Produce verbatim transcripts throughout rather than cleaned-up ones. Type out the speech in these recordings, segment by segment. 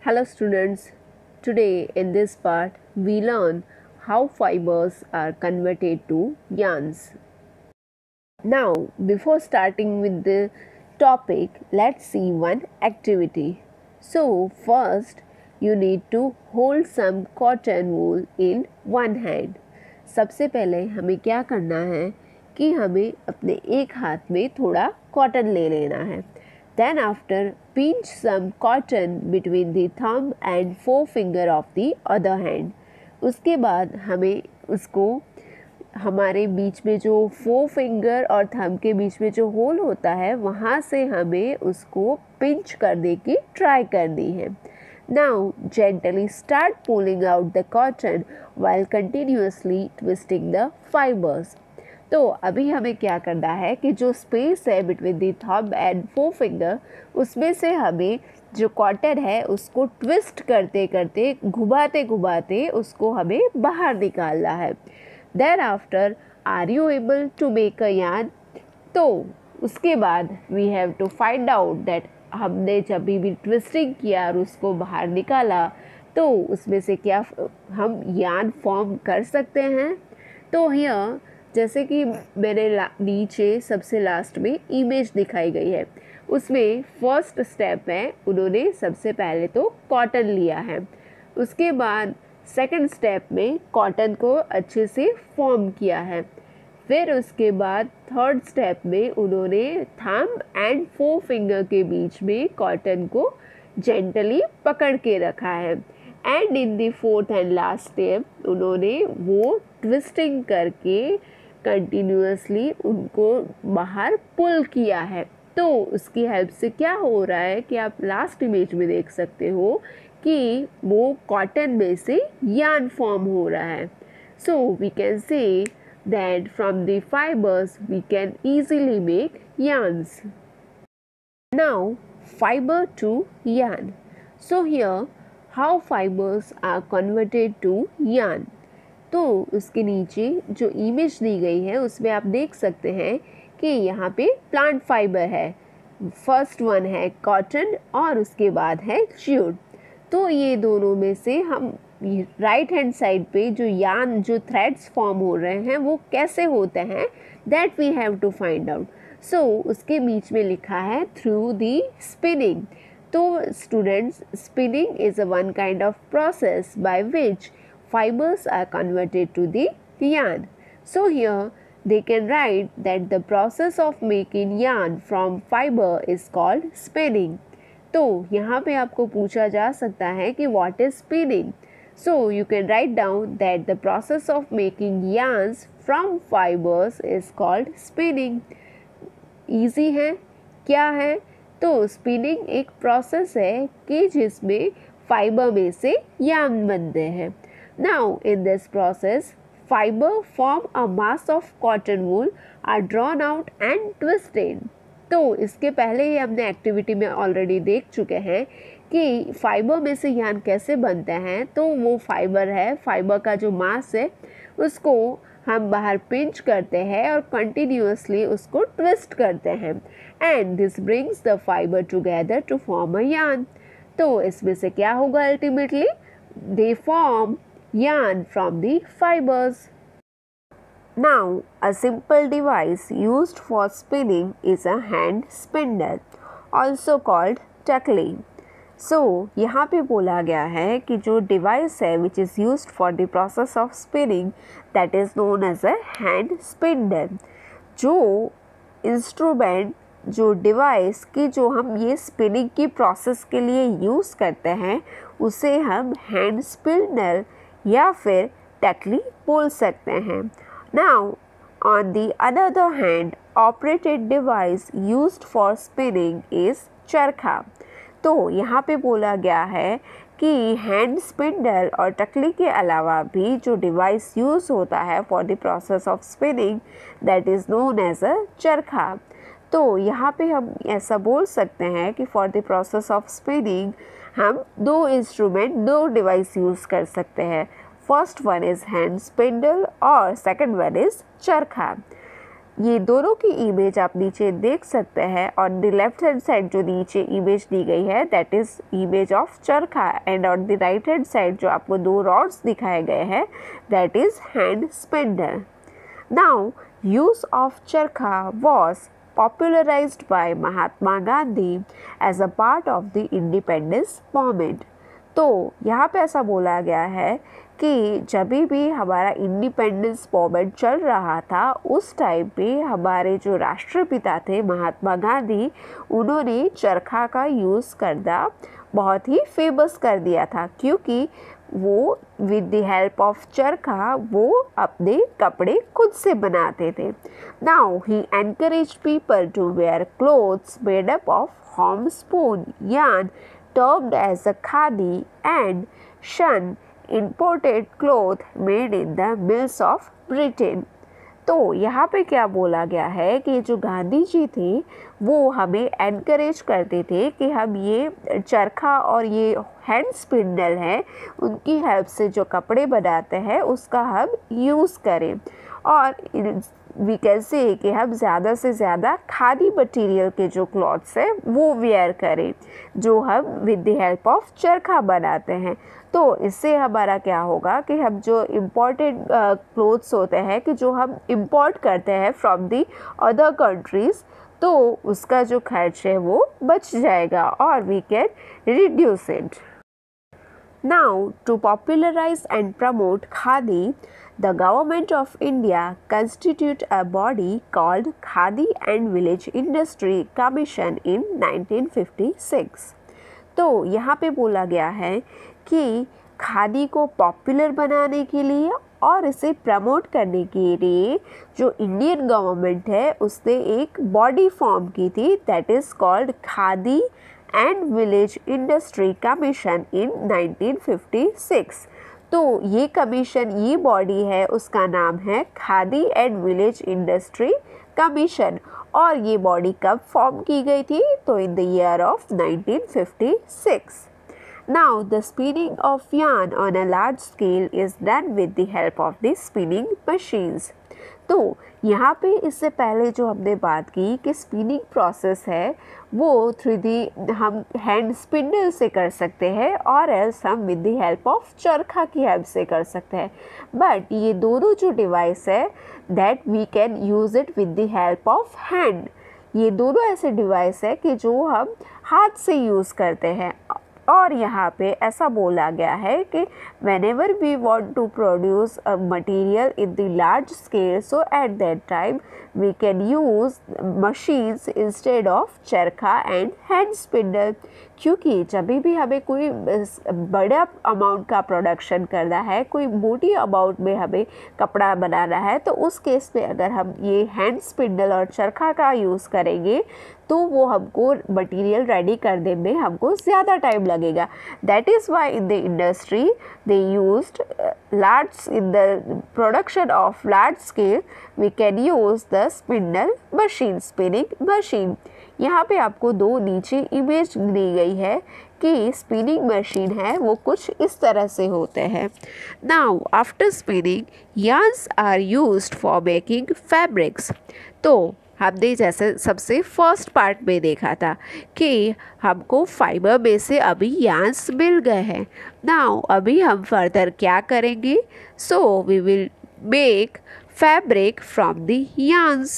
Hello students, today in this part we learn how fibers are converted to yarns. Now before starting with the topic, let's see one activity. So first you need to hold some cotton wool in one hand. सबसे पहले हमें क्या करना है कि हमें अपने एक हाथ में थोड़ा कॉटन ले लेना है. Then after pinch some cotton between the thumb and forefinger of the other hand. उसके बाद हमें उसको हमारे बीच में जो फोर फिंगर और थंब के बीच में जो होल होता है वहाँ से हमें उसको पिंच करने की ट्राई करनी है. Now gently start pulling out the cotton while continuously twisting the fibers. तो अभी हमें क्या करना है कि जो स्पेस है between the thumb and four finger उसमें से हमें जो कॉटन है उसको ट्विस्ट करते करते घुमाते घुमाते उसको हमें बाहर निकालना है. Then after are you able to make a yarn. तो उसके बाद we have to find out that हमने जब भी ट्विस्टिंग किया और उसको बाहर निकाला तो उसमें से क्या हम यार्न फॉर्म कर सकते हैं. तो हियर जैसे कि मेरे नीचे सबसे लास्ट में इमेज दिखाई गई है उसमें फर्स्ट स्टेप में उन्होंने सबसे पहले तो कॉटन लिया है. उसके बाद सेकंड स्टेप में कॉटन को अच्छे से फॉर्म किया है. फिर उसके बाद थर्ड स्टेप में उन्होंने थंब एंड फोर फिंगर के बीच में कॉटन को जेंटली पकड़ के रखा है. And in the fourth and last step उन्होंने वो ट्विस्टिंग करके कंटिन्यूसली उनको बाहर पुल किया है. तो उसकी हेल्प से क्या हो रहा है कि आप लास्ट इमेज में देख सकते हो कि वो कॉटन में से यार्न फॉर्म हो रहा है. So we can say that from the fibres we can easily make yarns. Now fiber to yarn. So here how fibers are converted to yarn. तो उसके नीचे जो इमेज दी गई है उसमें आप देख सकते हैं कि यहाँ पे प्लांट फाइबर है. फर्स्ट वन है कॉटन और उसके बाद है ज्यूट. तो ये दोनों में से हम राइट हैंड साइड पे जो यार्न जो थ्रेड्स फॉर्म हो रहे हैं वो कैसे होते हैं that we have to find out. So उसके बीच में लिखा है थ्रू दी स्पिनिंग. तो students spinning is a one kind of process by which fibers are converted to the yarn. So here they can write that the process of making yarn from fiber is called spinning. तो यहाँ पे आपको पूछा जा सकता है कि what is spinning. So you can write down that the process of making yarns from fibers is called spinning. Easy है क्या है. तो spinning एक process है कि जिसमें फाइबर में से yarn बनते हैं. Now in this process, fiber form a mass of cotton wool are drawn out and twisted. तो इसके पहले ही हमने एक्टिविटी में ऑलरेडी देख चुके हैं कि फाइबर में से यार्न कैसे बनते हैं. तो वो फाइबर है, फाइबर का जो मास है उसको हम बाहर पिंच करते हैं और कंटिन्यूसली उसको ट्विस्ट करते हैं and this brings the fibre together to form a yarn. तो इसमें से क्या होगा ultimately they form yarn from the fibers. Now a simple device used for spinning is a hand spindle also called tuckling. So यहाँ पे बोला गया है कि जो device है which is used for the process of spinning that is known as a hand spindle. जो instrument जो डिवाइस की जो हम ये स्पिनिंग की प्रोसेस के लिए यूज़ करते हैं उसे हम हैंड स्पिंडल या फिर टकली बोल सकते हैं. Now on the other hand operated device used for spinning is charkha. तो यहाँ पे बोला गया है कि हैंड स्पिंडल और टकली के अलावा भी जो डिवाइस यूज़ होता है for the process of spinning that is known as a charkha. तो यहाँ पे हम ऐसा बोल सकते हैं कि for the process of spinning हम दो इंस्ट्रूमेंट दो डिवाइस यूज़ कर सकते हैं. First one is hand spindle और सेकंड वन इज़ चरखा. ये दोनों की इमेज आप नीचे देख सकते हैं। On the left hand side जो नीचे इमेज दी गई है that is image of charkha, and on the right hand side जो आपको दो रॉड्स दिखाए गए हैं that is hand spindle. Now use of charkha was popularized by Mahatma Gandhi as a part of the independence movement। तो यहाँ पे ऐसा बोला गया है कि जब भी हमारा इंडिपेंडेंस मूवमेंट चल रहा था उस टाइम पे हमारे जो राष्ट्रपिता थे महात्मा गांधी, उन्होंने चरखा का यूज़ करना बहुत ही फेमस कर दिया था, क्योंकि वो विद द हेल्प ऑफ चरखा वो अपने कपड़े खुद से बनाते थे। Now he encourage people to wear clothes made up of homespun yarn termed as a khadi and shun imported cloth made in the mills of Britain। तो यहाँ पे क्या बोला गया है कि जो गांधी जी थे वो हमें एनकरेज करते थे कि हम ये चरखा और ये हैंड स्पिंडल है उनकी हेल्प से जो कपड़े बनाते हैं उसका हम यूज़ करें, और वी कैन से कि हम ज़्यादा से ज़्यादा खादी मटेरियल के जो क्लॉथ्स हैं वो वेयर करें जो हम विद द हेल्प ऑफ चरखा बनाते हैं। तो इससे हमारा क्या होगा कि हम जो इम्पोर्टेड क्लोथ्स होते हैं कि जो हम इम्पोर्ट करते हैं फ्रॉम दी अदर कंट्रीज़, तो उसका जो खर्च है वो बच जाएगा और we can reduce it. Now, to popularize and promote Khadi, the government of India constituted a body called Khadi and Village Industry Commission in nineteen fifty-six। तो यहाँ पे बोला गया है कि खादी को पॉपुलर बनाने के लिए और इसे प्रमोट करने के लिए जो इंडियन गवर्नमेंट है उसने एक बॉडी फॉर्म की थी that is called khadi and village industry commission in nineteen fifty six. तो ये कमीशन, ये बॉडी है, उसका नाम है khadi and village industry commission, और ये बॉडी कब फॉर्म की गई थी? तो in the year of nineteen fifty six. Now the spinning of yarn on a large scale is done with the help of the spinning machines। तो यहाँ पे इससे पहले जो हमने बात की कि स्पिनिंग प्रोसेस है वो थ्रू दी हम हैंड स्पिंडल से कर सकते हैं और एल्स हम विद द हेल्प ऑफ चरखा की हेल्प से कर सकते हैं, बट ये दोनों जो डिवाइस है that we can use it with the help of hand. ये दोनों ऐसे डिवाइस है कि जो हम हाथ से यूज़ करते हैं, और यहाँ पे ऐसा बोला गया है कि whenever we want to produce a material in the large scale, so at that time we can use machines instead of चरखा and hand spindle। क्योंकि जब भी हमें कोई बड़ा अमाउंट का प्रोडक्शन करना है, कोई मोटी अमाउंट में हमें कपड़ा बनाना है, तो उस केस में अगर हम ये हैंड स्पिंडल और चरखा का यूज़ करेंगे तो वो हमको मटेरियल रेडी करने में हमको ज़्यादा टाइम लगेगा। That is why in the industry they used large in the production of large scale we can use the spindle machine, spinning machine. यहाँ पे आपको दो नीचे इमेज दी गई है कि स्पिनिंग मशीन है वो कुछ इस तरह से होते हैं। Now after spinning yarns are used for making fabrics. तो हमने जैसे सबसे फर्स्ट पार्ट में देखा था कि हमको फाइबर में से अभी yarns मिल गए हैं। नाउ अभी हम फर्दर क्या करेंगे? So we will make fabric from the yarns।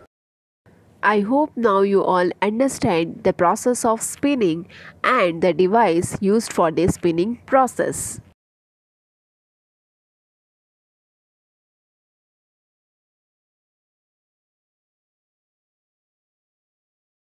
I hope now you all understand the process of spinning and the device used for the spinning process.